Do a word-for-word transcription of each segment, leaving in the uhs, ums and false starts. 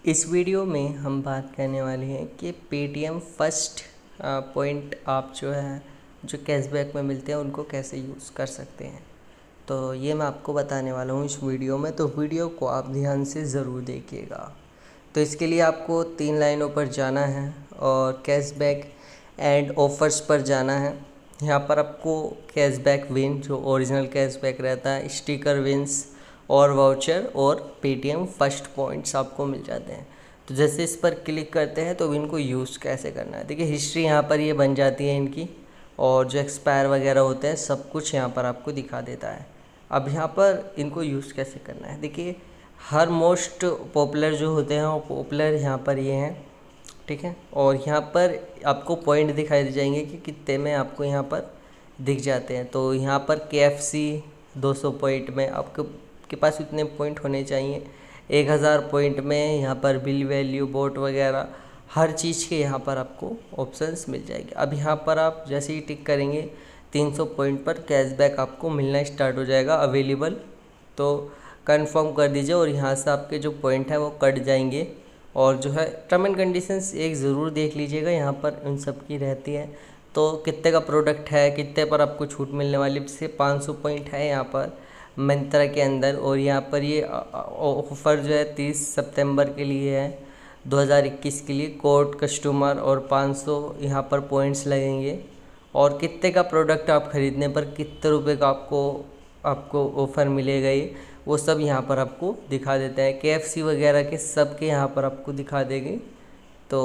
इस वीडियो में हम बात करने वाले हैं कि पेटीएम फर्स्ट पॉइंट आप जो है जो कैशबैक में मिलते हैं उनको कैसे यूज़ कर सकते हैं। तो ये मैं आपको बताने वाला हूँ इस वीडियो में, तो वीडियो को आप ध्यान से ज़रूर देखिएगा। तो इसके लिए आपको तीन लाइनों पर जाना है और कैशबैक एंड ऑफर्स पर जाना है। यहाँ पर आपको कैशबैक विन जो ओरिजिनल कैशबैक रहता है, स्टिकर विन्स और वाउचर और पेटीएम फर्स्ट पॉइंट्स आपको मिल जाते हैं। तो जैसे इस पर क्लिक करते हैं तो इनको यूज़ कैसे करना है, देखिए हिस्ट्री यहाँ पर ये बन जाती है इनकी, और जो एक्सपायर वगैरह होते हैं सब कुछ यहाँ पर आपको दिखा देता है। अब यहाँ पर इनको यूज़ कैसे करना है, देखिए हर मोस्ट पॉपुलर जो होते हैं वो पॉपुलर यहाँ पर ये हैं, ठीक है। और यहाँ पर आपको पॉइंट दिखाई दे जाएंगे कि कितने में आपको यहाँ पर दिख जाते हैं। तो यहाँ पर के एफ सी दो सौ पॉइंट में आपको के पास इतने पॉइंट होने चाहिए, एक हज़ार पॉइंट में यहाँ पर बिल वैल्यू बोट वगैरह हर चीज़ के यहाँ पर आपको ऑप्शंस मिल जाएंगे। अब यहाँ पर आप जैसे ही टिक करेंगे तीन सौ पॉइंट पर कैशबैक आपको मिलना स्टार्ट हो जाएगा अवेलेबल। तो कंफर्म कर दीजिए और यहाँ से आपके जो पॉइंट है वो कट जाएंगे। और जो है टर्म एंड कंडीशंस एक ज़रूर देख लीजिएगा, यहाँ पर उन सब की रहती है। तो कितने का प्रोडक्ट है, कितने पर आपको छूट मिलने वाली, जैसे पाँच सौ पॉइंट है यहाँ पर मिंत्रा के अंदर। और यहाँ पर ये ऑफ़र जो है तीस सितंबर के लिए है दो हज़ार इक्कीस के लिए, कोड कस्टमर और पाँच सौ यहाँ पर पॉइंट्स लगेंगे। और कितने का प्रोडक्ट आप ख़रीदने पर कितने रुपए का आपको आपको ऑफ़र मिलेगा, ये वो सब यहाँ पर आपको दिखा देता है। के एफ सी वगैरह के सब के यहाँ पर आपको दिखा देंगे। तो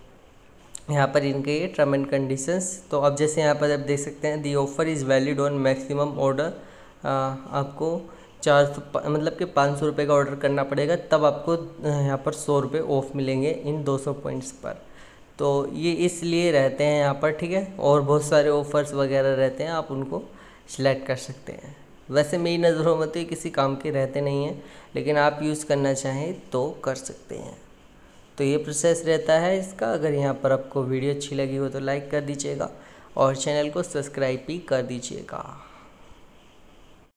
यहाँ पर इनके ये टर्म एंड कंडीशंस। तो अब जैसे यहाँ पर आप देख सकते हैं, the offer is valid on maximum order. आपको चार सौ मतलब कि पाँच सौ रुपये का ऑर्डर करना पड़ेगा, तब आपको यहाँ पर सौ रुपये ऑफ़ मिलेंगे इन दो सौ पॉइंट्स पर। तो ये इसलिए रहते हैं यहाँ पर, ठीक है। और बहुत सारे ऑफ़र्स वगैरह रहते हैं, आप उनको सिलेक्ट कर सकते हैं। वैसे मेरी नज़रों में तो ये किसी काम के रहते नहीं हैं, लेकिन आप यूज़ करना चाहें तो कर सकते हैं। तो ये प्रोसेस रहता है इसका। अगर यहाँ पर आपको वीडियो अच्छी लगी हो तो लाइक कर दीजिएगा और चैनल को सब्सक्राइब भी कर दीजिएगा।